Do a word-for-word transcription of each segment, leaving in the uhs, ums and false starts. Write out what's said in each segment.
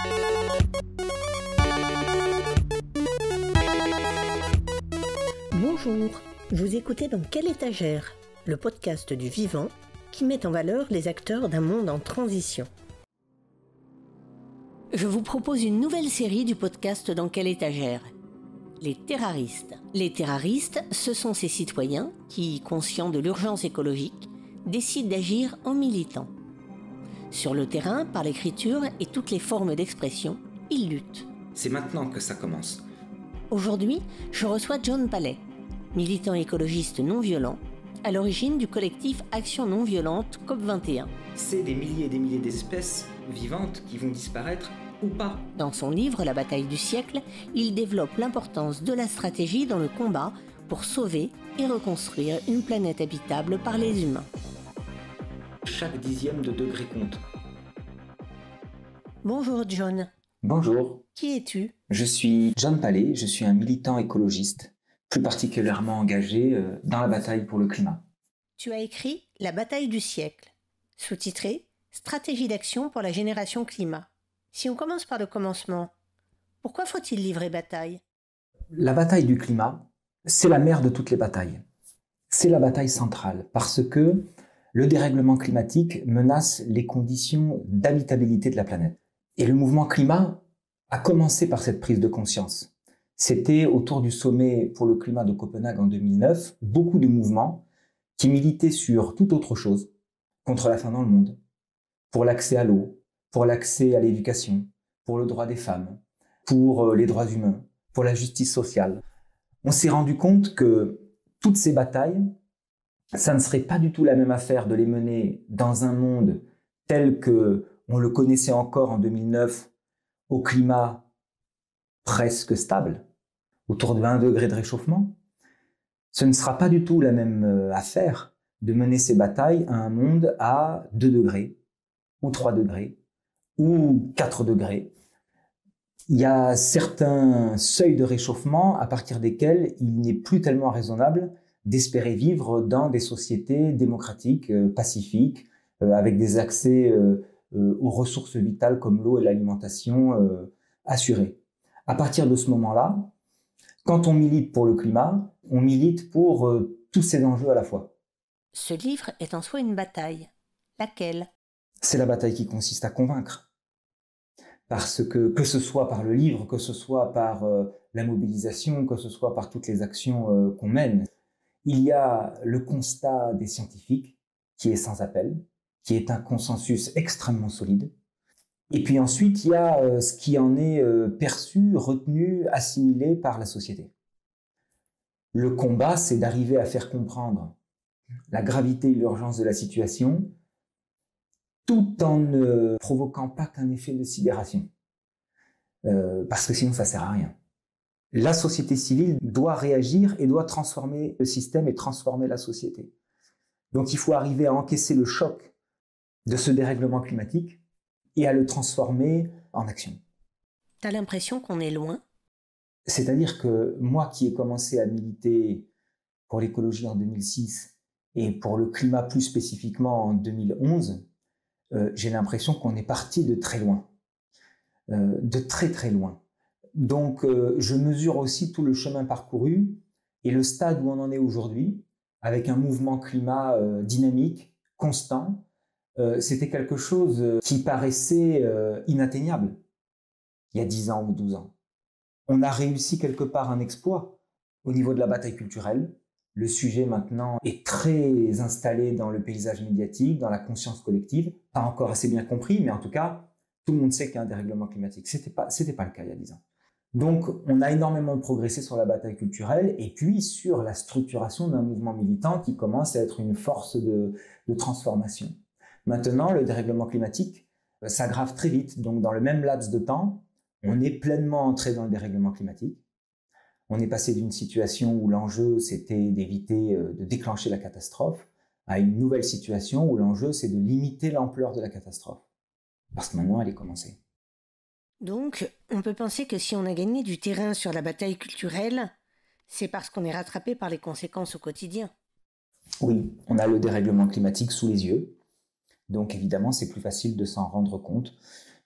Bonjour, vous écoutez Dans quelle étagère, le podcast du vivant qui met en valeur les acteurs d'un monde en transition. Je vous propose une nouvelle série du podcast Dans quelle étagère ? Les terraristes. Les terraristes, ce sont ces citoyens qui, conscients de l'urgence écologique, décident d'agir en militant. Sur le terrain, par l'écriture et toutes les formes d'expression, ils luttent. C'est maintenant que ça commence. Aujourd'hui, je reçois John Palais, militant écologiste non violent, à l'origine du collectif Action non violente C O P vingt et un. C'est des milliers et des milliers d'espèces vivantes qui vont disparaître ou pas. Dans son livre La bataille du siècle, il développe l'importance de la stratégie dans le combat pour sauver et reconstruire une planète habitable par les humains. Chaque dixième de degré compte. Bonjour John. Bonjour. Qui es-tu ? Je suis John Palais, je suis un militant écologiste, plus particulièrement engagé dans la bataille pour le climat. Tu as écrit La bataille du siècle, sous-titré Stratégie d'action pour la génération climat. Si on commence par le commencement, pourquoi faut-il livrer bataille ? La bataille du climat, c'est la mère de toutes les batailles. C'est la bataille centrale parce que le dérèglement climatique menace les conditions d'habitabilité de la planète. Et le mouvement climat a commencé par cette prise de conscience. C'était autour du sommet pour le climat de Copenhague en deux mille neuf, beaucoup de mouvements qui militaient sur toute autre chose, contre la faim dans le monde, pour l'accès à l'eau, pour l'accès à l'éducation, pour le droit des femmes, pour les droits humains, pour la justice sociale. On s'est rendu compte que toutes ces batailles, ça ne serait pas du tout la même affaire de les mener dans un monde tel que on le connaissait encore en deux mille neuf, au climat presque stable, autour de un degré de réchauffement. Ce ne sera pas du tout la même affaire de mener ces batailles à un monde à deux degrés, ou trois degrés, ou quatre degrés. Il y a certains seuils de réchauffement à partir desquels il n'est plus tellement raisonnable d'espérer vivre dans des sociétés démocratiques, euh, pacifiques, euh, avec des accès euh, euh, aux ressources vitales comme l'eau et l'alimentation euh, assurés. À partir de ce moment-là, quand on milite pour le climat, on milite pour euh, tous ces enjeux à la fois. Ce livre est en soi une bataille. Laquelle ? C'est la bataille qui consiste à convaincre. Parce que, que ce soit par le livre, que ce soit par euh, la mobilisation, que ce soit par toutes les actions euh, qu'on mène, il y a le constat des scientifiques qui est sans appel, qui est un consensus extrêmement solide. Et puis ensuite, il y a euh, ce qui en est euh, perçu, retenu, assimilé par la société. Le combat, c'est d'arriver à faire comprendre la gravité et l'urgence de la situation, tout en ne provoquant pas qu'un effet de sidération. Euh, parce que sinon, ça ne sert à rien. La société civile doit réagir et doit transformer le système et transformer la société. Donc il faut arriver à encaisser le choc de ce dérèglement climatique et à le transformer en action. T'as l'impression qu'on est loin ? C'est-à-dire que moi qui ai commencé à militer pour l'écologie en deux mille six et pour le climat plus spécifiquement en deux mille onze, Euh, j'ai l'impression qu'on est parti de très loin, euh, de très très loin. Donc euh, je mesure aussi tout le chemin parcouru et le stade où on en est aujourd'hui, avec un mouvement climat euh, dynamique, constant. Euh, c'était quelque chose qui paraissait euh, inatteignable il y a dix ans ou douze ans. On a réussi quelque part un exploit au niveau de la bataille culturelle. Le sujet maintenant est très installé dans le paysage médiatique, dans la conscience collective. Pas encore assez bien compris, mais en tout cas, tout le monde sait qu'il y a un dérèglement climatique. C'était pas, c'était pas le cas il y a dix ans. Donc, on a énormément progressé sur la bataille culturelle et puis sur la structuration d'un mouvement militant qui commence à être une force de, de transformation. Maintenant, le dérèglement climatique euh, s'aggrave très vite. Donc, dans le même laps de temps, on est pleinement entré dans le dérèglement climatique. On est passé d'une situation où l'enjeu, c'était d'éviter de déclencher la catastrophe, à une nouvelle situation où l'enjeu, c'est de limiter l'ampleur de la catastrophe. Parce que maintenant, elle est commencée. Donc, on peut penser que si on a gagné du terrain sur la bataille culturelle, c'est parce qu'on est rattrapé par les conséquences au quotidien. Oui, on a le dérèglement climatique sous les yeux. Donc, évidemment, c'est plus facile de s'en rendre compte.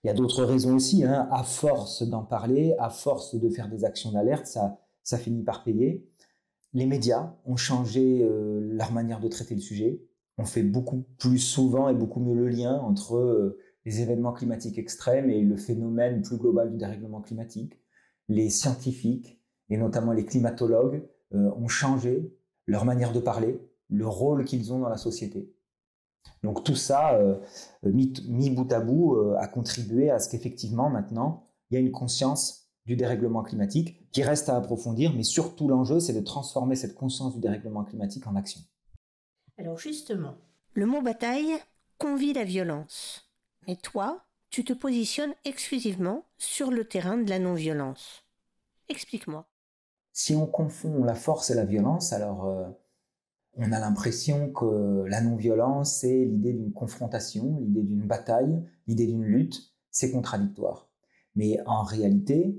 Il y a d'autres raisons aussi, hein. À force d'en parler, à force de faire des actions d'alerte, ça, ça finit par payer. Les médias ont changé euh, leur manière de traiter le sujet. On fait beaucoup plus souvent et beaucoup mieux le lien entre euh, les événements climatiques extrêmes et le phénomène plus global du dérèglement climatique. Les scientifiques, et notamment les climatologues, euh, ont changé leur manière de parler, le rôle qu'ils ont dans la société. Donc tout ça, euh, mis, mis bout à bout, euh, a contribué à ce qu'effectivement, maintenant, il y a une conscience du dérèglement climatique qui reste à approfondir, mais surtout l'enjeu, c'est de transformer cette conscience du dérèglement climatique en action. Alors justement, le mot bataille convie la violence. Mais toi, tu te positionnes exclusivement sur le terrain de la non-violence. Explique-moi. Si on confond la force et la violence, alors euh, on a l'impression que la non-violence, c'est l'idée d'une confrontation, l'idée d'une bataille, l'idée d'une lutte, c'est contradictoire. Mais en réalité,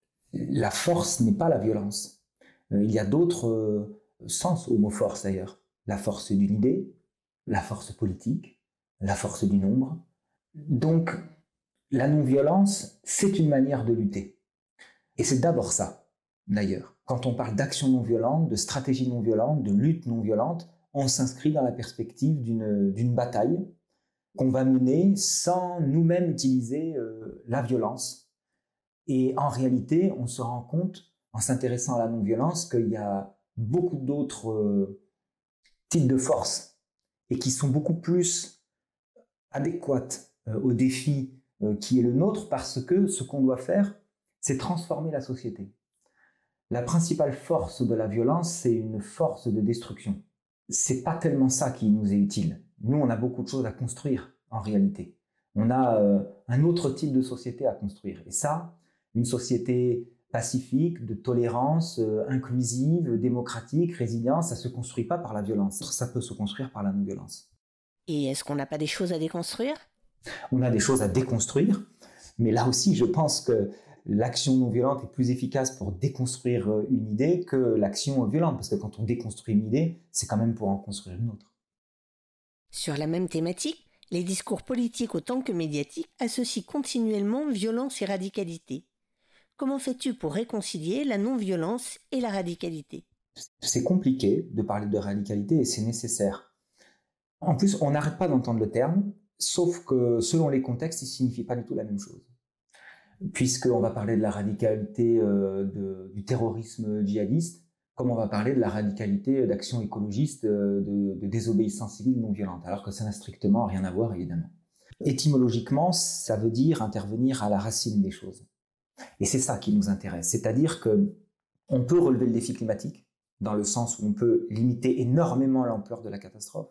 la force n'est pas la violence. Euh, il y a d'autres euh, sens au mot force d'ailleurs. La force d'une idée, la force politique, la force du nombre. Donc, la non-violence, c'est une manière de lutter. Et c'est d'abord ça, d'ailleurs. Quand on parle d'action non-violente, de stratégie non-violente, de lutte non-violente, on s'inscrit dans la perspective d'une, d'une bataille qu'on va mener sans nous-mêmes utiliser euh, la violence. Et en réalité, on se rend compte, en s'intéressant à la non-violence, qu'il y a beaucoup d'autres euh, types de forces et qui sont beaucoup plus adéquates euh, au défi euh, qui est le nôtre, parce que ce qu'on doit faire, c'est transformer la société. La principale force de la violence, c'est une force de destruction. C'est pas tellement ça qui nous est utile. Nous, on a beaucoup de choses à construire, en réalité. On a euh, un autre type de société à construire. Et ça, une société pacifique, de tolérance, euh, inclusive, démocratique, résiliente, ça ne se construit pas par la violence. Ça peut se construire par la non-violence. Et est-ce qu'on n'a pas des choses à déconstruire ? On a des choses à déconstruire, mais là aussi, je pense que l'action non violente est plus efficace pour déconstruire une idée que l'action violente, parce que quand on déconstruit une idée, c'est quand même pour en construire une autre. Sur la même thématique, les discours politiques autant que médiatiques associent continuellement violence et radicalité. Comment fais-tu pour réconcilier la non-violence et la radicalité ? C'est compliqué de parler de radicalité et c'est nécessaire. En plus, on n'arrête pas d'entendre le terme, sauf que selon les contextes, il ne signifie pas du tout la même chose. Puisqu'on va parler de la radicalité euh, de, du terrorisme djihadiste, comme on va parler de la radicalité d'action écologiste, euh, de, de désobéissance civile non violente, alors que ça n'a strictement rien à voir, évidemment. Étymologiquement, ça veut dire intervenir à la racine des choses. Et c'est ça qui nous intéresse, c'est-à-dire qu'on peut relever le défi climatique, dans le sens où on peut limiter énormément l'ampleur de la catastrophe,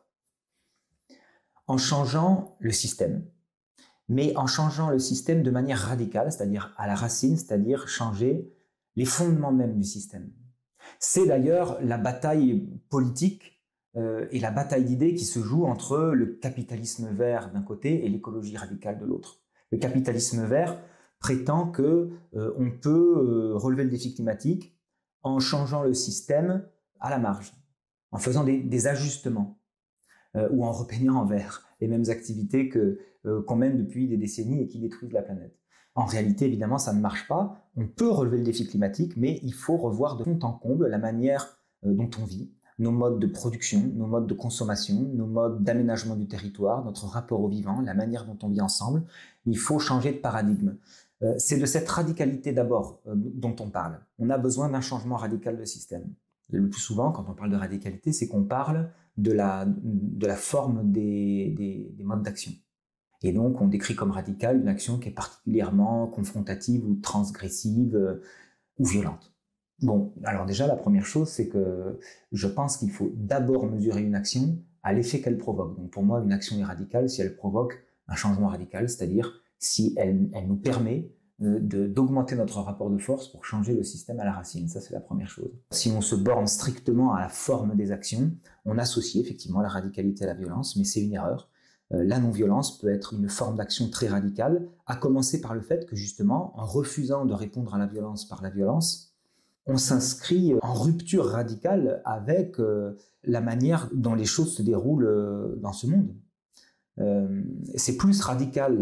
en changeant le système. Mais en changeant le système de manière radicale, c'est-à-dire à la racine, c'est-à-dire changer les fondements même du système. C'est d'ailleurs la bataille politique euh, et la bataille d'idées qui se joue entre le capitalisme vert d'un côté et l'écologie radicale de l'autre. Le capitalisme vert prétend que euh, on peut euh, relever le défi climatique en changeant le système à la marge, en faisant des, des ajustements euh, ou en repeignant en vert les mêmes activités que euh, qu'on mène depuis des décennies et qui détruisent la planète. En réalité, évidemment, ça ne marche pas. On peut relever le défi climatique, mais il faut revoir de fond en comble la manière euh, dont on vit, nos modes de production, nos modes de consommation, nos modes d'aménagement du territoire, notre rapport au vivant, la manière dont on vit ensemble. Il faut changer de paradigme. Euh, c'est de cette radicalité d'abord euh, dont on parle. On a besoin d'un changement radical de système. Le plus souvent, quand on parle de radicalité, c'est qu'on parle de la, de la forme des, des, des modes d'action. Et donc, on décrit comme radicale une action qui est particulièrement confrontative ou transgressive euh, ou violente. Bon, alors déjà, la première chose, c'est que je pense qu'il faut d'abord mesurer une action à l'effet qu'elle provoque. Donc pour moi, une action est radicale si elle provoque un changement radical, c'est-à-dire si elle, elle nous permet de, d'augmenter notre rapport de force pour changer le système à la racine. Ça, c'est la première chose. Si on se borne strictement à la forme des actions, on associe effectivement la radicalité à la violence, mais c'est une erreur. Euh, la non-violence peut être une forme d'action très radicale, à commencer par le fait que justement, en refusant de répondre à la violence par la violence, on s'inscrit en rupture radicale avec euh, la manière dont les choses se déroulent euh, dans ce monde. Euh, c'est plus radical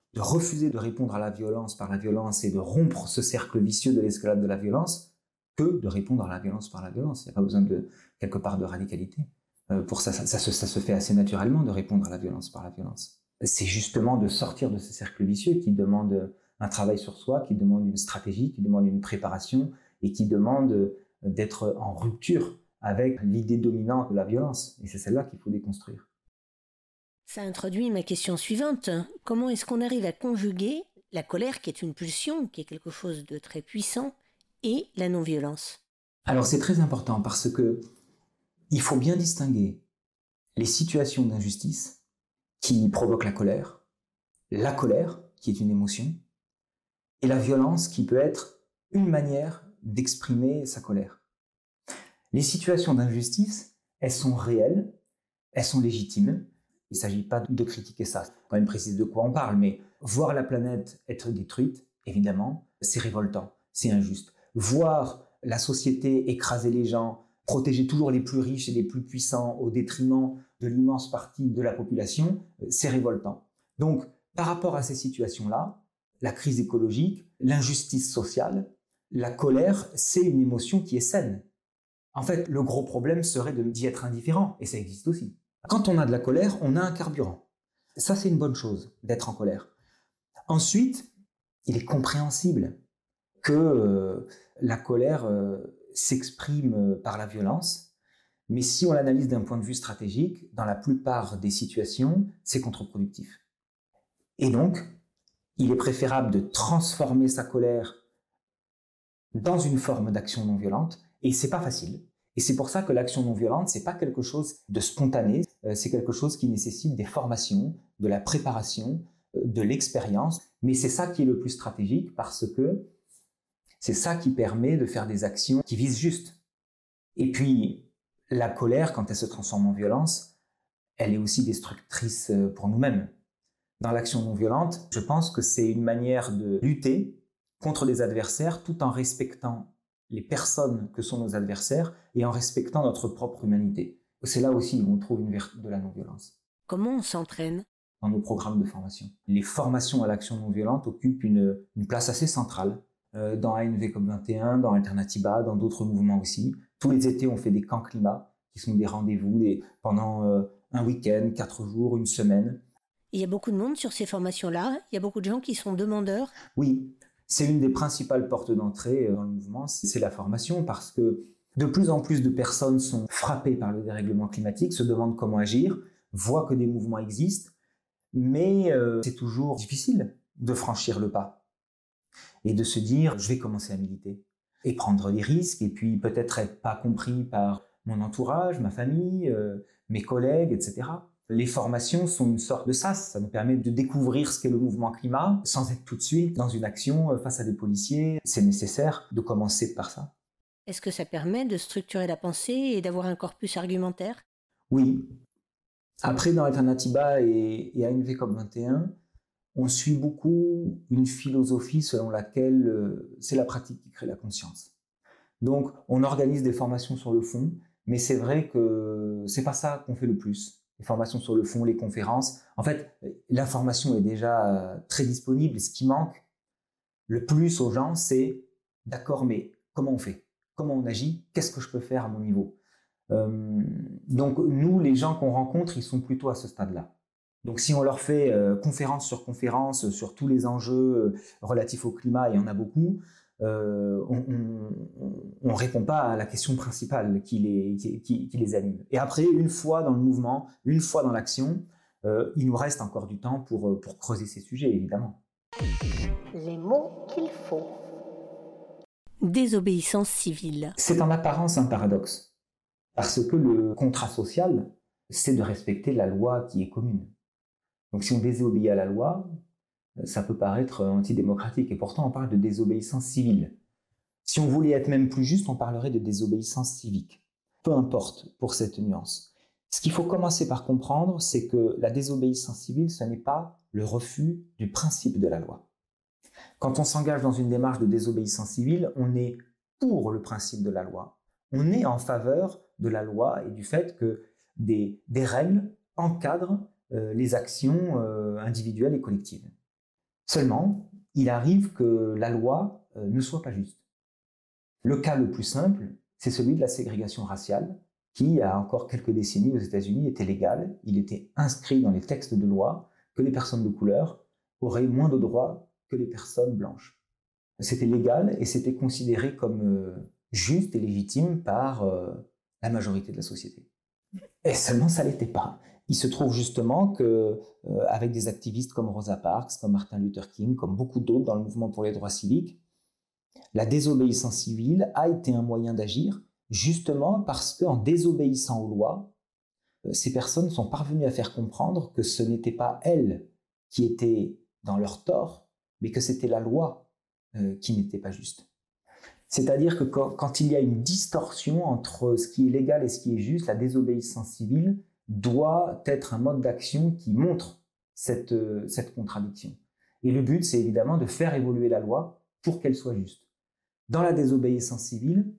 de refuser de répondre à la violence par la violence et de rompre ce cercle vicieux de l'escalade de la violence que de répondre à la violence par la violence. Il n'y a pas besoin de quelque part de radicalité. Euh, pour ça, ça, ça, se, ça se fait assez naturellement de répondre à la violence par la violence. C'est justement de sortir de ce cercle vicieux qui demande un travail sur soi, qui demande une stratégie, qui demande une préparation et qui demande d'être en rupture avec l'idée dominante de la violence. Et c'est celle-là qu'il faut déconstruire. Ça introduit ma question suivante. Comment est-ce qu'on arrive à conjuguer la colère, qui est une pulsion, qui est quelque chose de très puissant, et la non-violence? Alors c'est très important parce que il faut bien distinguer les situations d'injustice qui provoquent la colère, la colère, qui est une émotion, et la violence qui peut être une manière d'exprimer sa colère. Les situations d'injustice, elles sont réelles, elles sont légitimes. Il ne s'agit pas de critiquer ça. Il faut quand même préciser de quoi on parle, mais voir la planète être détruite, évidemment, c'est révoltant, c'est injuste. Voir la société écraser les gens, protéger toujours les plus riches et les plus puissants au détriment de l'immense partie de la population, c'est révoltant. Donc, par rapport à ces situations-là, la crise écologique, l'injustice sociale, la colère, c'est une émotion qui est saine. En fait, le gros problème serait de d'y être indifférent, et ça existe aussi. Quand on a de la colère, on a un carburant. Ça, c'est une bonne chose, d'être en colère. Ensuite, il est compréhensible que euh, la colère euh, s'exprime par la violence, mais si on l'analyse d'un point de vue stratégique, dans la plupart des situations, c'est contre-productif. Et donc, il est préférable de transformer sa colère dans une forme d'action non violente, et c'est pas facile. Et c'est pour ça que l'action non violente, c'est pas quelque chose de spontané, euh, c'est quelque chose qui nécessite des formations, de la préparation, euh, de l'expérience, mais c'est ça qui est le plus stratégique parce que c'est ça qui permet de faire des actions qui visent juste. Et puis, la colère, quand elle se transforme en violence, elle est aussi destructrice pour nous-mêmes. Dans l'action non violente, je pense que c'est une manière de lutter contre les adversaires tout en respectant les personnes que sont nos adversaires et en respectant notre propre humanité. C'est là aussi où on trouve une vertu de la non-violence. Comment on s'entraîne? Dans nos programmes de formation. Les formations à l'action non-violente occupent une, une place assez centrale euh, dans A N V COP vingt et un, dans Alternatiba, dans d'autres mouvements aussi. Tous les étés, on fait des camps climat, qui sont des rendez-vous des, pendant euh, un week-end, quatre jours, une semaine. Il y a beaucoup de monde sur ces formations-là? Il y a beaucoup de gens qui sont demandeurs? Oui, c'est une des principales portes d'entrée dans le mouvement, c'est la formation, parce que de plus en plus de personnes sont frappées par le dérèglement climatique, se demandent comment agir, voient que des mouvements existent, mais euh, c'est toujours difficile de franchir le pas et de se dire « je vais commencer à militer » et prendre des risques, et puis peut-être être pas compris par mon entourage, ma famille, euh, mes collègues, et cetera. Les formations sont une sorte de sas, ça nous permet de découvrir ce qu'est le mouvement climat sans être tout de suite dans une action face à des policiers. C'est nécessaire de commencer par ça. Est-ce que ça permet de structurer la pensée et d'avoir un corpus argumentaire? Oui. Après, dans Alternatiba et, et A N V COP vingt et un, on suit beaucoup une philosophie selon laquelle euh, c'est la pratique qui crée la conscience. Donc, on organise des formations sur le fond, mais c'est vrai que c'est pas ça qu'on fait le plus. Les formations sur le fond, les conférences. En fait, l'information est déjà très disponible. Ce qui manque le plus aux gens, c'est « d'accord, mais comment on fait? Comment on agit? Qu'est-ce que je peux faire à mon niveau ?» euh, Donc, nous, les gens qu'on rencontre, ils sont plutôt à ce stade-là. Donc, si on leur fait euh, conférence sur conférence sur tous les enjeux euh, relatifs au climat, il y en a beaucoup, Euh, on ne répond pas à la question principale qui les, qui, qui, qui les anime. Et après, une fois dans le mouvement, une fois dans l'action, euh, il nous reste encore du temps pour, pour creuser ces sujets, évidemment. Les mots qu'il faut. Désobéissance civile. C'est en apparence un paradoxe, parce que le contrat social, c'est de respecter la loi qui est commune. Donc si on désobéit à la loi, ça peut paraître antidémocratique, et pourtant on parle de désobéissance civile. Si on voulait être même plus juste, on parlerait de désobéissance civique. Peu importe pour cette nuance. Ce qu'il faut commencer par comprendre, c'est que la désobéissance civile, ce n'est pas le refus du principe de la loi. Quand on s'engage dans une démarche de désobéissance civile, on est pour le principe de la loi. On est en faveur de la loi et du fait que des, des règles encadrent euh, les actions euh, individuelles et collectives. Seulement, il arrive que la loi euh, ne soit pas juste. Le cas le plus simple, c'est celui de la ségrégation raciale, qui, il y a encore quelques décennies aux États-Unis, était légal. Il était inscrit dans les textes de loi que les personnes de couleur auraient moins de droits que les personnes blanches. C'était légal et c'était considéré comme euh, juste et légitime par euh, la majorité de la société. Et seulement, ça ne l'était pas. Il se trouve justement que, euh, avec des activistes comme Rosa Parks, comme Martin Luther King, comme beaucoup d'autres dans le mouvement pour les droits civiques, la désobéissance civile a été un moyen d'agir, justement parce qu'en désobéissant aux lois, euh, ces personnes sont parvenues à faire comprendre que ce n'était pas elles qui étaient dans leur tort, mais que c'était la loi euh, qui n'était pas juste. C'est-à-dire que quand, quand il y a une distorsion entre ce qui est légal et ce qui est juste, la désobéissance civile doit être un mode d'action qui montre cette, euh, cette contradiction. Et le but, c'est évidemment de faire évoluer la loi pour qu'elle soit juste. Dans la désobéissance civile,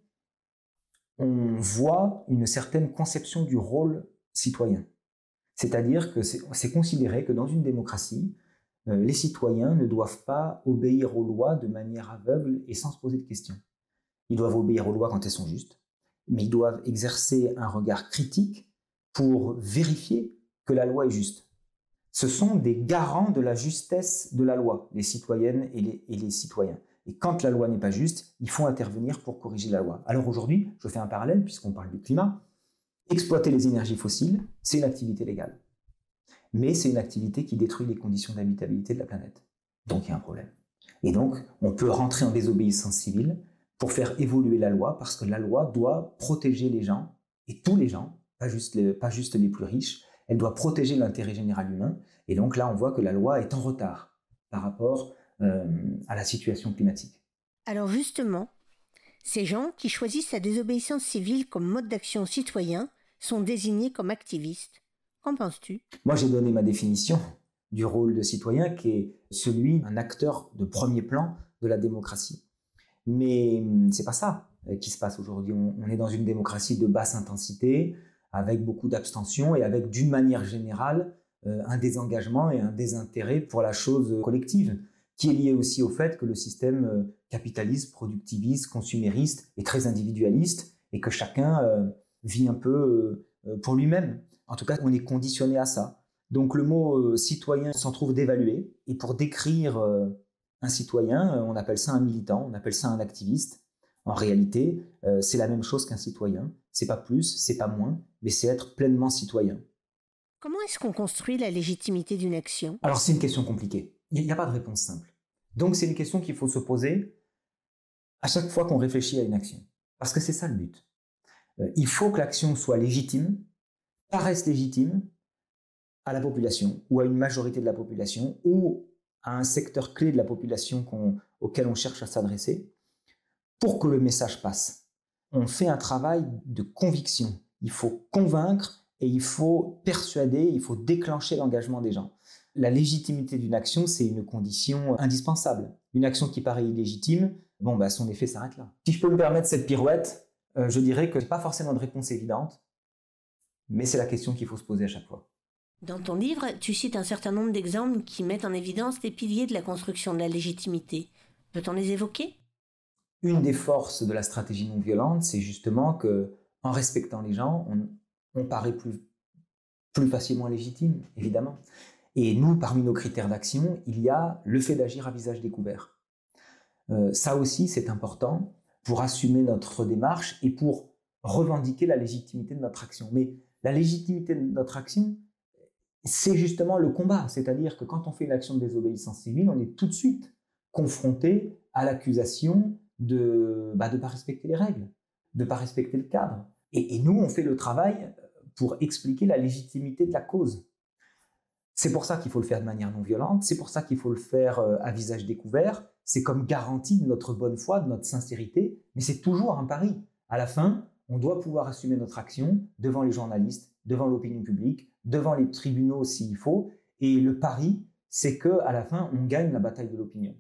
on voit une certaine conception du rôle citoyen. C'est-à-dire que c'est, c'est considéré que dans une démocratie, euh, les citoyens ne doivent pas obéir aux lois de manière aveugle et sans se poser de questions. Ils doivent obéir aux lois quand elles sont justes, mais ils doivent exercer un regard critique pour vérifier que la loi est juste. Ce sont des garants de la justesse de la loi, les citoyennes et les, et les citoyens. Et quand la loi n'est pas juste, il faut intervenir pour corriger la loi. Alors aujourd'hui, je fais un parallèle puisqu'on parle du climat. Exploiter les énergies fossiles, c'est une activité légale. Mais c'est une activité qui détruit les conditions d'habitabilité de la planète. Donc il y a un problème. Et donc, on peut rentrer en désobéissance civile pour faire évoluer la loi, parce que la loi doit protéger les gens, et tous les gens, pas juste les, pas juste les plus riches, elle doit protéger l'intérêt général humain. Et donc là, on voit que la loi est en retard par rapport euh, à la situation climatique. Alors justement, ces gens qui choisissent la désobéissance civile comme mode d'action citoyen sont désignés comme activistes. Qu'en penses-tu ? Moi, j'ai donné ma définition du rôle de citoyen, qui est celui d'un acteur de premier plan de la démocratie. Mais c'est pas ça qui se passe aujourd'hui. On est dans une démocratie de basse intensité, avec beaucoup d'abstention et avec, d'une manière générale, un désengagement et un désintérêt pour la chose collective, qui est lié aussi au fait que le système capitaliste, productiviste, consumériste est très individualiste et que chacun vit un peu pour lui-même. En tout cas, on est conditionné à ça. Donc le mot citoyen s'en trouve dévalué, et pour décrire un citoyen, on appelle ça un militant, on appelle ça un activiste. En réalité, euh, c'est la même chose qu'un citoyen. C'est pas plus, c'est pas moins, mais c'est être pleinement citoyen. Comment est-ce qu'on construit la légitimité d'une action ? Alors c'est une question compliquée. Il n'y a pas de réponse simple. Donc c'est une question qu'il faut se poser à chaque fois qu'on réfléchit à une action. Parce que c'est ça le but. Euh, il faut que l'action soit légitime, paraisse légitime à la population, ou à une majorité de la population, ou à un secteur clé de la population qu'on, auquel on cherche à s'adresser, pour que le message passe. On fait un travail de conviction. Il faut convaincre et il faut persuader, il faut déclencher l'engagement des gens. La légitimité d'une action, c'est une condition indispensable. Une action qui paraît illégitime, bon, bah, son effet s'arrête là. Si je peux me permettre cette pirouette, euh, je dirais que ce n'est pas forcément de réponse évidente, mais c'est la question qu'il faut se poser à chaque fois. Dans ton livre, tu cites un certain nombre d'exemples qui mettent en évidence les piliers de la construction de la légitimité. Peut-on les évoquer ? Une des forces de la stratégie non violente, c'est justement que, en respectant les gens, on, on paraît plus, plus facilement légitime, évidemment. Et nous, parmi nos critères d'action, il y a le fait d'agir à visage découvert. Euh, ça aussi, c'est important pour assumer notre démarche et pour revendiquer la légitimité de notre action. Mais la légitimité de notre action, c'est justement le combat. C'est-à-dire que quand on fait une action de désobéissance civile, on est tout de suite confronté à l'accusation de bah, de ne pas respecter les règles, de ne pas respecter le cadre. Et, et nous, on fait le travail pour expliquer la légitimité de la cause. C'est pour ça qu'il faut le faire de manière non violente, c'est pour ça qu'il faut le faire à visage découvert, c'est comme garantie de notre bonne foi, de notre sincérité, mais c'est toujours un pari. À la fin, on doit pouvoir assumer notre action devant les journalistes, devant l'opinion publique, devant les tribunaux s'il faut, et le pari, c'est qu'à la fin, on gagne la bataille de l'opinion.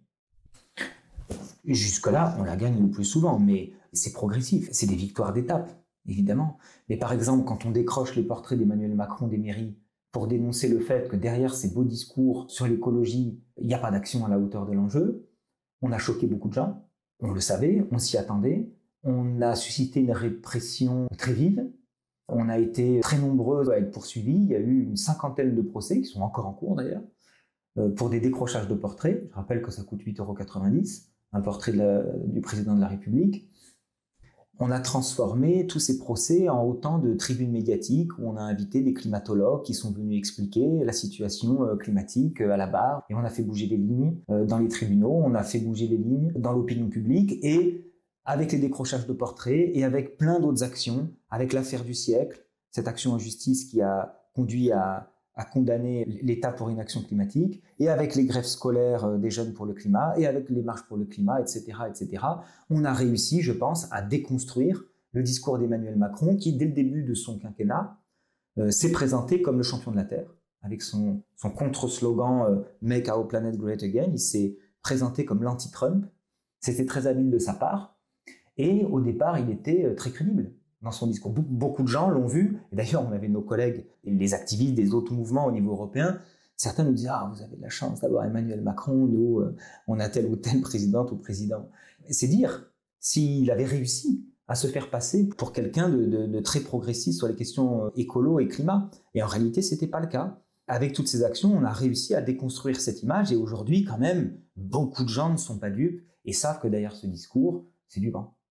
Jusque-là, on la gagne le plus souvent, mais c'est progressif, c'est des victoires d'étape, évidemment. Mais par exemple, quand on décroche les portraits d'Emmanuel Macron des mairies pour dénoncer le fait que derrière ces beaux discours sur l'écologie, il n'y a pas d'action à la hauteur de l'enjeu. On a choqué beaucoup de gens, on le savait, on s'y attendait. On a suscité une répression très vive. On a été très nombreux à être poursuivis. Il y a eu une cinquantaine de procès, qui sont encore en cours d'ailleurs, pour des décrochages de portraits. Je rappelle que ça coûte huit euros quatre-vingt-dix, un portrait de la, du président de la République. On a transformé tous ces procès en autant de tribunes médiatiques où on a invité des climatologues qui sont venus expliquer la situation climatique à la barre. Et on a fait bouger les lignes dans les tribunaux, on a fait bouger les lignes dans l'opinion publique. Et avec les décrochages de portraits et avec plein d'autres actions, avec l'affaire du siècle, cette action en justice qui a conduit à, à condamner l'État pour inaction climatique, et avec les grèves scolaires des jeunes pour le climat, et avec les marches pour le climat, et cetera, et cetera, on a réussi, je pense, à déconstruire le discours d'Emmanuel Macron qui, dès le début de son quinquennat, euh, s'est présenté comme le champion de la Terre, avec son, son contre-slogan euh, « Make our planet great again ». Il s'est présenté comme l'anti-Trump. C'était très habile de sa part. Et au départ, il était très crédible dans son discours. Beaucoup de gens l'ont vu. Et d'ailleurs, on avait nos collègues, les activistes des autres mouvements au niveau européen. Certains nous disaient « Ah, vous avez de la chance d'avoir Emmanuel Macron, nous, on a tel ou tel présidente ou président. » C'est dire s'il avait réussi à se faire passer pour quelqu'un de, de, de très progressiste sur les questions écolo et climat. Et en réalité, ce n'était pas le cas. Avec toutes ces actions, on a réussi à déconstruire cette image. Et aujourd'hui, quand même, beaucoup de gens ne sont pas dupes et savent que derrière ce discours, c'est du vent.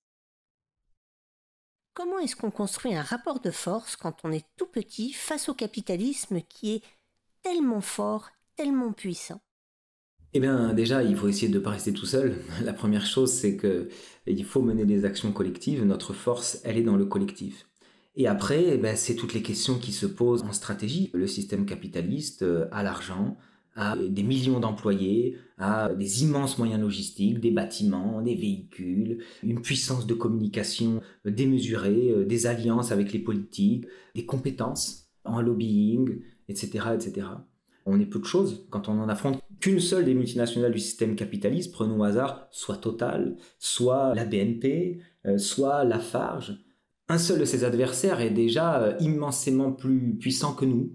Comment est-ce qu'on construit un rapport de force quand on est tout petit face au capitalisme qui est tellement fort, tellement puissant? Eh bien, déjà, il faut essayer de ne pas rester tout seul. La première chose, c'est qu'il faut mener des actions collectives. Notre force, elle est dans le collectif. Et après, eh bien, c'est toutes les questions qui se posent en stratégie. Le système capitaliste a l'argent, a des millions d'employés, a des immenses moyens logistiques, des bâtiments, des véhicules, une puissance de communication démesurée, des alliances avec les politiques, des compétences en lobbying, et cetera, et cetera. On est peu de choses quand on n'en affronte qu'une seule des multinationales du système capitaliste, prenons au hasard, soit Total, soit la B N P, soit Lafarge. Un seul de ces adversaires est déjà immensément plus puissant que nous.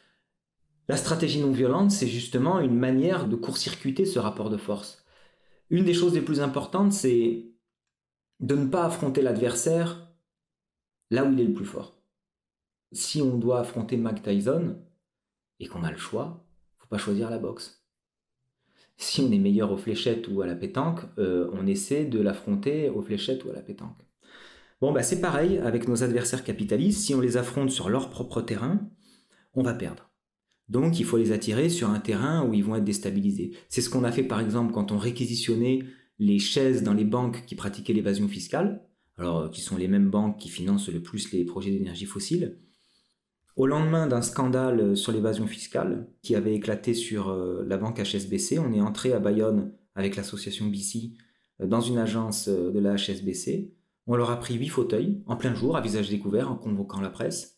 La stratégie non violente, c'est justement une manière de court-circuiter ce rapport de force. Une des choses les plus importantes, c'est de ne pas affronter l'adversaire là où il est le plus fort. Si on doit affronter Mike Tyson, et qu'on a le choix, il ne faut pas choisir la boxe. Si on est meilleur aux fléchettes ou à la pétanque, euh, on essaie de l'affronter aux fléchettes ou à la pétanque. Bon, bah c'est pareil avec nos adversaires capitalistes. Si on les affronte sur leur propre terrain, on va perdre. Donc, il faut les attirer sur un terrain où ils vont être déstabilisés. C'est ce qu'on a fait, par exemple, quand on réquisitionnait les chaises dans les banques qui pratiquaient l'évasion fiscale, alors qui sont les mêmes banques qui financent le plus les projets d'énergie fossile. Au lendemain d'un scandale sur l'évasion fiscale qui avait éclaté sur la banque H S B C, on est entré à Bayonne avec l'association B C dans une agence de la H S B C. On leur a pris huit fauteuils en plein jour, à visage découvert, en convoquant la presse.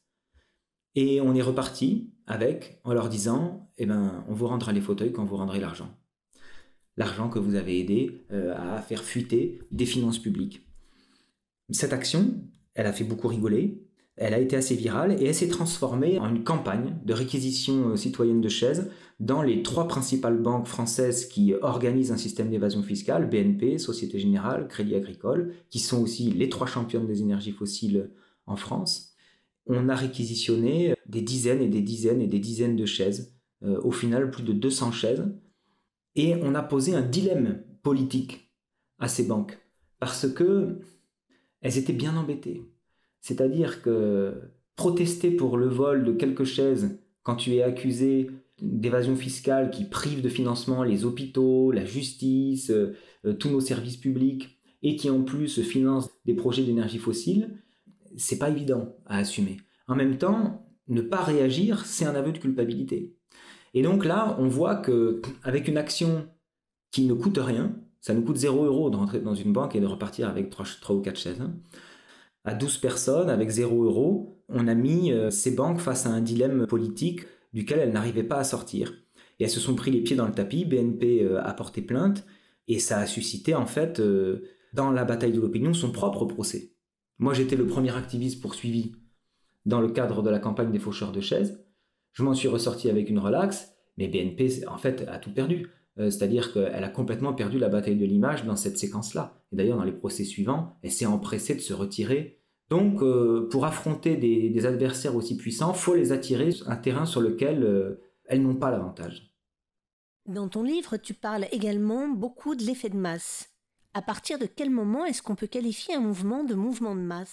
Et on est reparti avec, en leur disant, eh ben, on vous rendra les fauteuils quand vous rendrez l'argent. L'argent que vous avez aidé euh, à faire fuiter des finances publiques. Cette action, elle a fait beaucoup rigoler, elle a été assez virale et elle s'est transformée en une campagne de réquisition citoyenne de chaises dans les trois principales banques françaises qui organisent un système d'évasion fiscale, B N P, Société Générale, Crédit Agricole, qui sont aussi les trois championnes des énergies fossiles en France. On a réquisitionné des dizaines et des dizaines et des dizaines de chaises, euh, au final plus de deux cents chaises, et on a posé un dilemme politique à ces banques, parce que elles étaient bien embêtées. C'est-à-dire que protester pour le vol de quelques chaises quand tu es accusé d'évasion fiscale qui prive de financement les hôpitaux, la justice, euh, tous nos services publics, et qui en plus finance des projets d'énergie fossile, c'est pas évident à assumer. En même temps, ne pas réagir, c'est un aveu de culpabilité. Et donc là, on voit qu'avec une action qui ne coûte rien, ça nous coûte zéro euro de rentrer dans une banque et de repartir avec trois ou quatre chaises, hein, à douze personnes, avec zéro euro, on a mis euh, ces banques face à un dilemme politique duquel elles n'arrivaient pas à sortir. Et elles se sont pris les pieds dans le tapis, B N P euh, a porté plainte, et ça a suscité en fait, euh, dans la bataille de l'opinion, son propre procès. Moi, j'étais le premier activiste poursuivi dans le cadre de la campagne des faucheurs de chaises. Je m'en suis ressorti avec une relaxe, mais B N P, en fait, a tout perdu. Euh, c'est-à-dire qu'elle a complètement perdu la bataille de l'image dans cette séquence-là. Et d'ailleurs, dans les procès suivants, elle s'est empressée de se retirer. Donc, euh, pour affronter des, des adversaires aussi puissants, il faut les attirer sur un terrain sur lequel euh, elles n'ont pas l'avantage. Dans ton livre, tu parles également beaucoup de l'effet de masse. À partir de quel moment est-ce qu'on peut qualifier un mouvement de mouvement de masse ?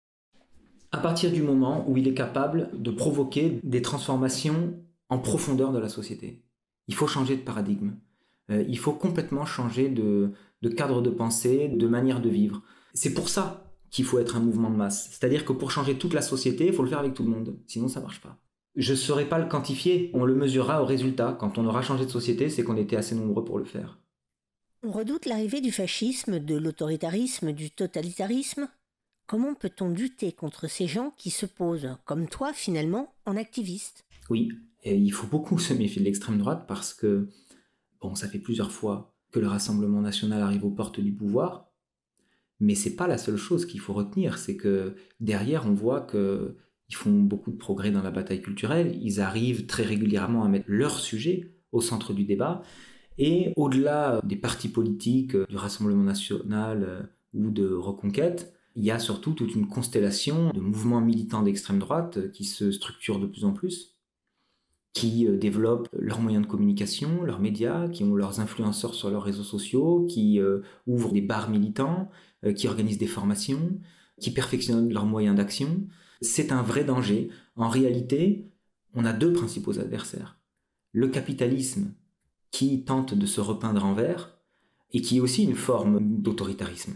À partir du moment où il est capable de provoquer des transformations en profondeur de la société. Il faut changer de paradigme. Euh, il faut complètement changer de, de cadre de pensée, de manière de vivre. C'est pour ça qu'il faut être un mouvement de masse. C'est-à-dire que pour changer toute la société, il faut le faire avec tout le monde. Sinon, ça ne marche pas. Je ne saurais pas le quantifier. On le mesurera au résultat. Quand on aura changé de société, c'est qu'on était assez nombreux pour le faire. On redoute l'arrivée du fascisme, de l'autoritarisme, du totalitarisme. Comment peut-on lutter contre ces gens qui se posent, comme toi finalement, en activistes ? Oui, et il faut beaucoup se méfier de l'extrême droite parce que, bon, ça fait plusieurs fois que le Rassemblement national arrive aux portes du pouvoir, mais c'est pas la seule chose qu'il faut retenir, c'est que derrière on voit qu'ils font beaucoup de progrès dans la bataille culturelle, ils arrivent très régulièrement à mettre leur sujet au centre du débat, et au-delà des partis politiques, du Rassemblement national ou de Reconquête, il y a surtout toute une constellation de mouvements militants d'extrême droite qui se structurent de plus en plus, qui développent leurs moyens de communication, leurs médias, qui ont leurs influenceurs sur leurs réseaux sociaux, qui euh, ouvrent des bars militants, euh, qui organisent des formations, qui perfectionnent leurs moyens d'action. C'est un vrai danger. En réalité, on a deux principaux adversaires. Le capitalisme qui tente de se repeindre en vert et qui est aussi une forme d'autoritarisme.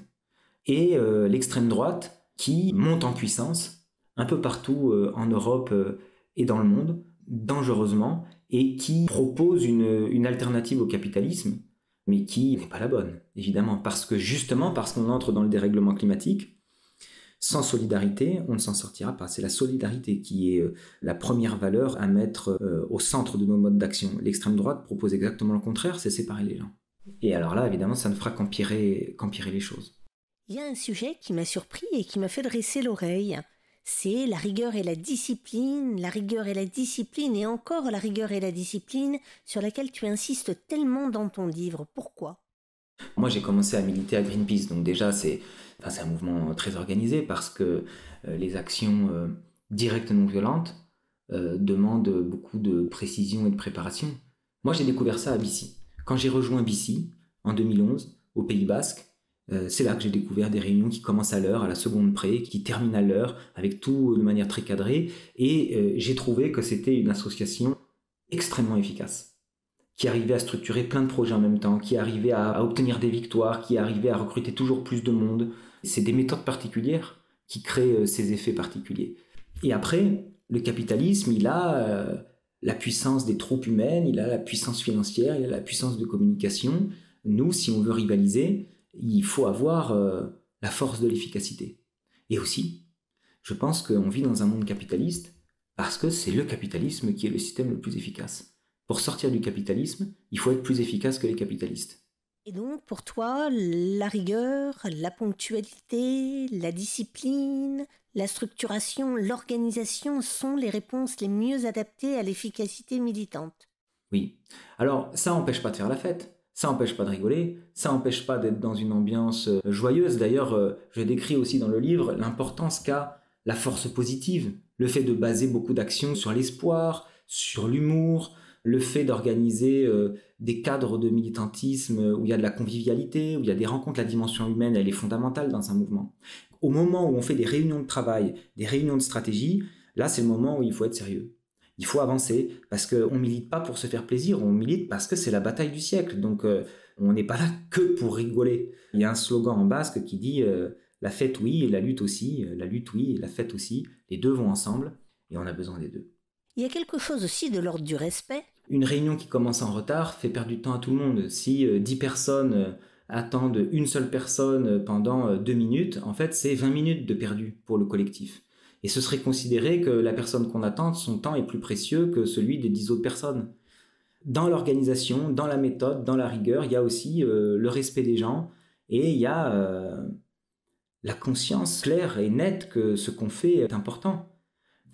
Et euh, l'extrême droite qui monte en puissance un peu partout euh, en Europe euh, et dans le monde, dangereusement, et qui propose une, une alternative au capitalisme, mais qui n'est pas la bonne, évidemment, parce que justement, parce qu'on entre dans le dérèglement climatique, sans solidarité, on ne s'en sortira pas. C'est la solidarité qui est euh, la première valeur à mettre euh, au centre de nos modes d'action. L'extrême droite propose exactement le contraire, c'est séparer les gens. Et alors là, évidemment, ça ne fera qu'empirer, qu'empirer les choses. Il y a un sujet qui m'a surpris et qui m'a fait dresser l'oreille. C'est la rigueur et la discipline, la rigueur et la discipline, et encore la rigueur et la discipline, sur laquelle tu insistes tellement dans ton livre. Pourquoi ? Moi, j'ai commencé à militer à Greenpeace, donc déjà, c'est, enfin, c'est un mouvement très organisé parce que euh, les actions euh, directes non violentes euh, demandent beaucoup de précision et de préparation. Moi, j'ai découvert ça à Bissy. Quand j'ai rejoint Bissy, en deux mille onze, au Pays Basque, Euh, c'est là que j'ai découvert des réunions qui commencent à l'heure, à la seconde près, qui terminent à l'heure, avec tout de manière très cadrée. Et euh, j'ai trouvé que c'était une association extrêmement efficace, qui arrivait à structurer plein de projets en même temps, qui arrivait à, à obtenir des victoires, qui arrivait à recruter toujours plus de monde. C'est des méthodes particulières qui créent euh, ces effets particuliers. Et après, le capitalisme, il a euh, la puissance des troupes humaines, il a la puissance financière, il a la puissance de communication. Nous, si on veut rivaliser, il faut avoir euh, la force de l'efficacité. Et aussi, je pense qu'on vit dans un monde capitaliste parce que c'est le capitalisme qui est le système le plus efficace. Pour sortir du capitalisme, il faut être plus efficace que les capitalistes. Et donc, pour toi, la rigueur, la ponctualité, la discipline, la structuration, l'organisation sont les réponses les mieux adaptées à l'efficacité militante. Oui. Alors, ça n'empêche pas de faire la fête. Ça n'empêche pas de rigoler, ça n'empêche pas d'être dans une ambiance joyeuse. D'ailleurs, je décris aussi dans le livre l'importance qu'a la force positive, le fait de baser beaucoup d'actions sur l'espoir, sur l'humour, le fait d'organiser euh, des cadres de militantisme où il y a de la convivialité, où il y a des rencontres. La dimension humaine, elle est fondamentale dans un mouvement. Au moment où on fait des réunions de travail, des réunions de stratégie, là, c'est le moment où il faut être sérieux. Il faut avancer parce qu'on ne milite pas pour se faire plaisir, on milite parce que c'est la bataille du siècle. Donc euh, on n'est pas là que pour rigoler. Il y a un slogan en basque qui dit euh, « la fête oui et la lutte aussi, la lutte oui et la fête aussi, les deux vont ensemble et on a besoin des deux ». Il y a quelque chose aussi de l'ordre du respect. Une réunion qui commence en retard fait perdre du temps à tout le monde. Si euh, dix personnes euh, attendent une seule personne pendant euh, deux minutes, en fait c'est vingt minutes de perdu pour le collectif. Et ce serait considéré que la personne qu'on attend, son temps est plus précieux que celui des dix autres personnes. Dans l'organisation, dans la méthode, dans la rigueur, il y a aussi euh, le respect des gens et il y a euh, la conscience claire et nette que ce qu'on fait est important.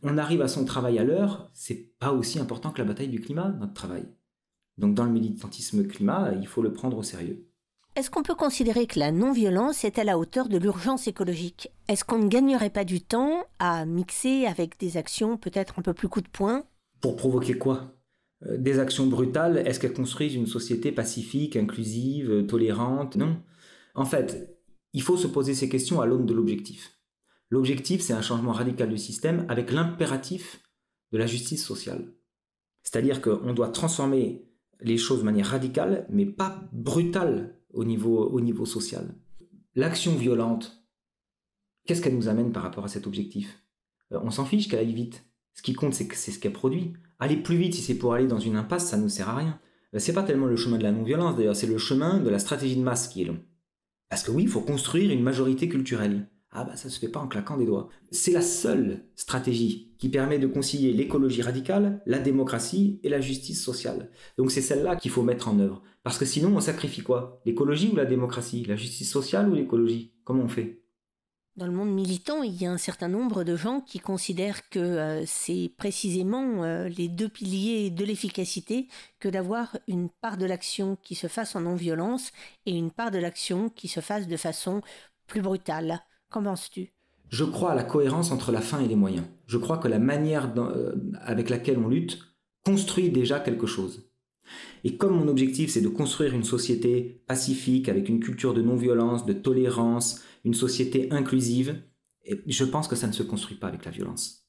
on arrive à son travail à l'heure, c'est pas aussi important que la bataille du climat, notre travail. Donc dans le militantisme climat, il faut le prendre au sérieux. Est-ce qu'on peut considérer que la non-violence est à la hauteur de l'urgence écologique? Est-ce qu'on ne gagnerait pas du temps à mixer avec des actions peut-être un peu plus coup de poing? Pour provoquer quoi? Des actions brutales, est-ce qu'elles construisent une société pacifique, inclusive, tolérante? Non. En fait, il faut se poser ces questions à l'aune de l'objectif. L'objectif, c'est un changement radical du système avec l'impératif de la justice sociale. C'est-à-dire qu'on doit transformer les choses de manière radicale, mais pas brutale au niveau, au niveau social. L'action violente, qu'est-ce qu'elle nous amène par rapport à cet objectif? euh, On s'en fiche qu'elle aille vite. Ce qui compte, c'est, que c'est ce qu'elle produit. Aller plus vite, si c'est pour aller dans une impasse, ça ne nous sert à rien. Euh, c'est pas tellement le chemin de la non-violence, d'ailleurs, c'est le chemin de la stratégie de masse qui est long. Parce que oui, il faut construire une majorité culturelle. Ah bah ça se fait pas en claquant des doigts. C'est la seule stratégie qui permet de concilier l'écologie radicale, la démocratie et la justice sociale. Donc c'est celle-là qu'il faut mettre en œuvre. Parce que sinon on sacrifie quoi? L'écologie ou la démocratie? La justice sociale ou l'écologie? Comment on fait? Dans le monde militant, il y a un certain nombre de gens qui considèrent que euh, c'est précisément euh, les deux piliers de l'efficacité que d'avoir une part de l'action qui se fasse en non-violence et une part de l'action qui se fasse de façon plus brutale. Qu'en penses-tu? Je crois à la cohérence entre la fin et les moyens. Je crois que la manière dans, euh, avec laquelle on lutte construit déjà quelque chose. Et comme mon objectif, c'est de construire une société pacifique, avec une culture de non-violence, de tolérance, une société inclusive, et je pense que ça ne se construit pas avec la violence.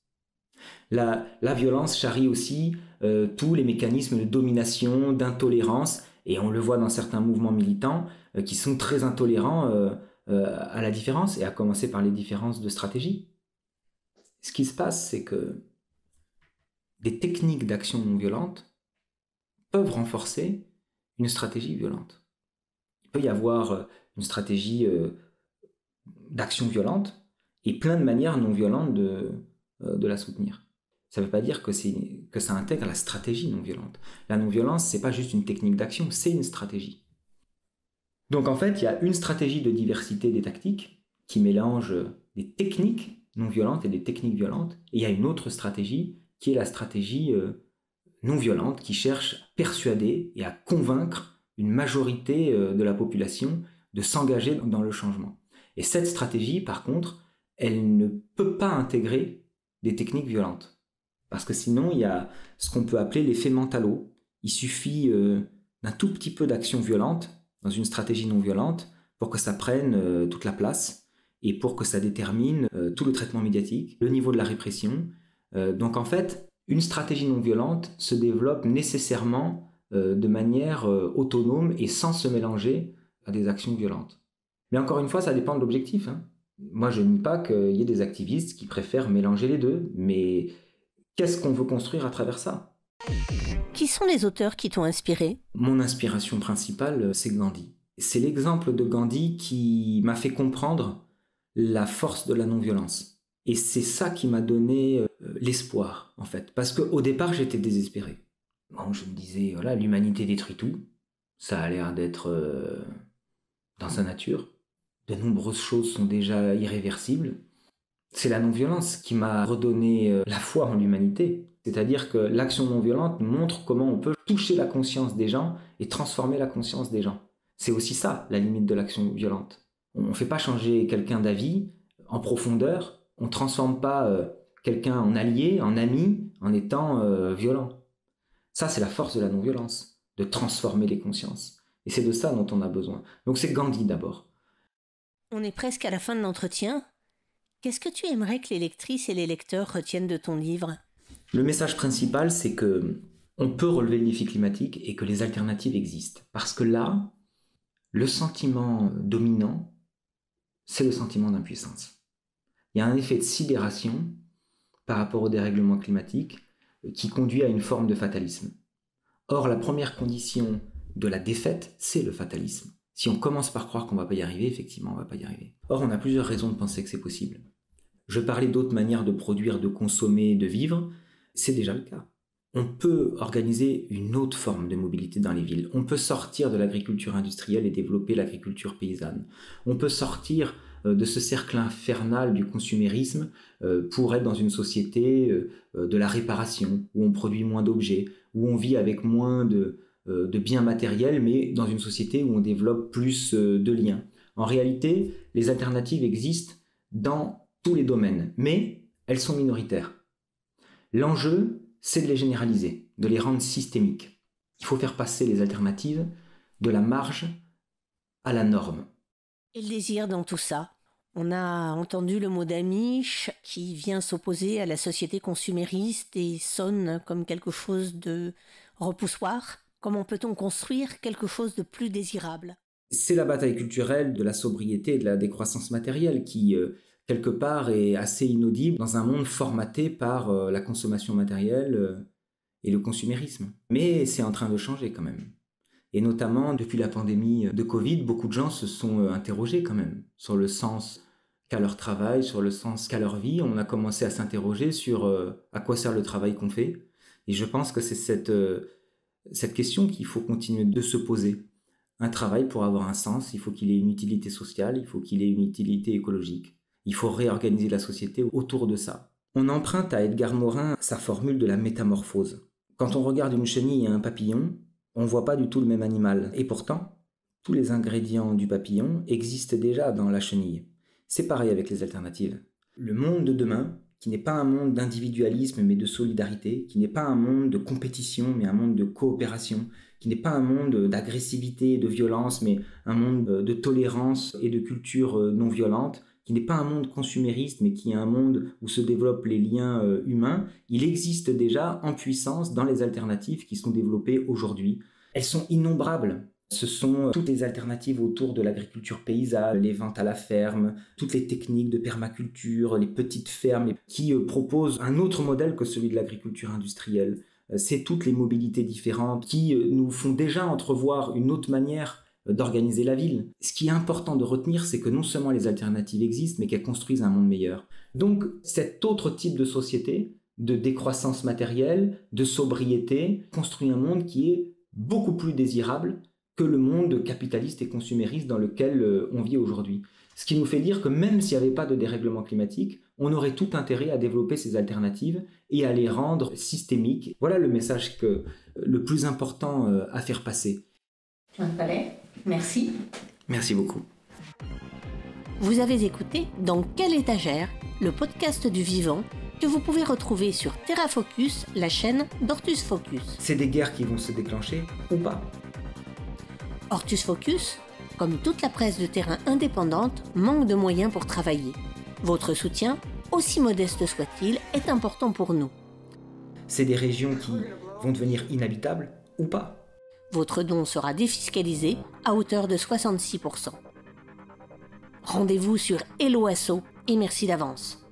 La, la violence charrie aussi euh, tous les mécanismes de domination, d'intolérance, et on le voit dans certains mouvements militants euh, qui sont très intolérants euh, euh, à la différence, et à commencer par les différences de stratégie. Ce qui se passe, c'est que des techniques d'action non violente peuvent renforcer une stratégie violente. Il peut y avoir une stratégie euh, d'action violente et plein de manières non violentes de, euh, de la soutenir. Ça ne veut pas dire que, c'est, que ça intègre la stratégie non violente. La non-violence, ce n'est pas juste une technique d'action, c'est une stratégie. Donc en fait, il y a une stratégie de diversité des tactiques qui mélange des techniques non violentes et des techniques violentes, et il y a une autre stratégie qui est la stratégie euh, non violente qui cherche à persuader et à convaincre une majorité euh, de la population de s'engager dans le changement. Et cette stratégie, par contre, elle ne peut pas intégrer des techniques violentes. Parce que sinon, il y a ce qu'on peut appeler l'effet mentalo. Il suffit euh, d'un tout petit peu d'action violente dans une stratégie non violente pour que ça prenne euh, toute la place et pour que ça détermine euh, tout le traitement médiatique, le niveau de la répression. Euh, donc en fait, une stratégie non violente se développe nécessairement euh, de manière euh, autonome et sans se mélanger à des actions violentes. Mais encore une fois, ça dépend de l'objectif. Hein. Moi, je ne nie pas qu'il y ait des activistes qui préfèrent mélanger les deux, mais qu'est-ce qu'on veut construire à travers ça? Qui sont les auteurs qui t'ont inspiré? Mon inspiration principale, c'est Gandhi. C'est l'exemple de Gandhi qui m'a fait comprendre la force de la non-violence. Et c'est ça qui m'a donné euh, l'espoir, en fait. Parce qu'au départ, j'étais désespéré. Bon, je me disais, voilà, l'humanité détruit tout. Ça a l'air d'être euh, dans sa nature. De nombreuses choses sont déjà irréversibles. C'est la non-violence qui m'a redonné euh, la foi en l'humanité. C'est-à-dire que l'action non-violente montre comment on peut toucher la conscience des gens et transformer la conscience des gens. C'est aussi ça, la limite de l'action violente. On ne fait pas changer quelqu'un d'avis en profondeur. On ne transforme pas euh, quelqu'un en allié, en ami, en étant euh, violent. Ça, c'est la force de la non-violence, de transformer les consciences. Et c'est de ça dont on a besoin. Donc c'est Gandhi d'abord. On est presque à la fin de l'entretien. Qu'est-ce que tu aimerais que les lectrices et les lecteurs retiennent de ton livre? Le message principal, c'est que on peut relever le défi climatique et que les alternatives existent. Parce que là, le sentiment dominant, c'est le sentiment d'impuissance. Il y a un effet de sidération par rapport au dérèglement climatique qui conduit à une forme de fatalisme. Or, la première condition de la défaite, c'est le fatalisme. Si on commence par croire qu'on ne va pas y arriver, effectivement, on ne va pas y arriver. Or, on a plusieurs raisons de penser que c'est possible. Je parlais d'autres manières de produire, de consommer, de vivre. C'est déjà le cas. On peut organiser une autre forme de mobilité dans les villes. On peut sortir de l'agriculture industrielle et développer l'agriculture paysanne. On peut sortir de ce cercle infernal du consumérisme pour être dans une société de la réparation, où on produit moins d'objets, où on vit avec moins de, de biens matériels, mais dans une société où on développe plus de liens. En réalité, les alternatives existent dans tous les domaines, mais elles sont minoritaires. L'enjeu, c'est de les généraliser, de les rendre systémiques. Il faut faire passer les alternatives de la marge à la norme. Et le désir dans tout ça? On a entendu le mot d'Amish qui vient s'opposer à la société consumériste et sonne comme quelque chose de repoussoir. Comment peut-on construire quelque chose de plus désirable? C'est la bataille culturelle de la sobriété et de la décroissance matérielle qui, euh, quelque part, est assez inaudible dans un monde formaté par euh, la consommation matérielle euh, et le consumérisme. Mais c'est en train de changer quand même. Et notamment, depuis la pandémie de Covid, beaucoup de gens se sont interrogés quand même sur le sens qu'a leur travail, sur le sens qu'a leur vie. On a commencé à s'interroger sur euh, à quoi sert le travail qu'on fait. Et je pense que c'est cette, euh, cette question qu'il faut continuer de se poser. Un travail, pour avoir un sens, il faut qu'il ait une utilité sociale, il faut qu'il ait une utilité écologique. Il faut réorganiser la société autour de ça. On emprunte à Edgar Morin sa formule de la métamorphose. Quand on regarde une chenille et un papillon, on ne voit pas du tout le même animal. Et pourtant, tous les ingrédients du papillon existent déjà dans la chenille. C'est pareil avec les alternatives. Le monde de demain, qui n'est pas un monde d'individualisme mais de solidarité, qui n'est pas un monde de compétition mais un monde de coopération, qui n'est pas un monde d'agressivité et de violence mais un monde de tolérance et de culture non violente, qui n'est pas un monde consumériste, mais qui est un monde où se développent les liens euh, humains, il existe déjà en puissance dans les alternatives qui sont développées aujourd'hui. Elles sont innombrables. Ce sont toutes les alternatives autour de l'agriculture paysanne, les ventes à la ferme, toutes les techniques de permaculture, les petites fermes qui euh, proposent un autre modèle que celui de l'agriculture industrielle. Euh, c'est toutes les mobilités différentes qui euh, nous font déjà entrevoir une autre manière d'organiser la ville. Ce qui est important de retenir, c'est que non seulement les alternatives existent, mais qu'elles construisent un monde meilleur. Donc, cet autre type de société, de décroissance matérielle, de sobriété, construit un monde qui est beaucoup plus désirable que le monde capitaliste et consumériste dans lequel on vit aujourd'hui. Ce qui nous fait dire que même s'il n'y avait pas de dérèglement climatique, on aurait tout intérêt à développer ces alternatives et à les rendre systémiques. Voilà le message que, le plus important à faire passer. Jean Palais, merci. Merci beaucoup. Vous avez écouté Dans quelle étagère, le podcast du vivant que vous pouvez retrouver sur Terra Focus, la chaîne d'Hortus Focus. C'est des guerres qui vont se déclencher ou pas? Hortus Focus, comme toute la presse de terrain indépendante, manque de moyens pour travailler. Votre soutien, aussi modeste soit-il, est important pour nous. C'est des régions qui vont devenir inhabitables ou pas? Votre don sera défiscalisé à hauteur de soixante-six pour cent. Rendez-vous sur Hello Asso et merci d'avance.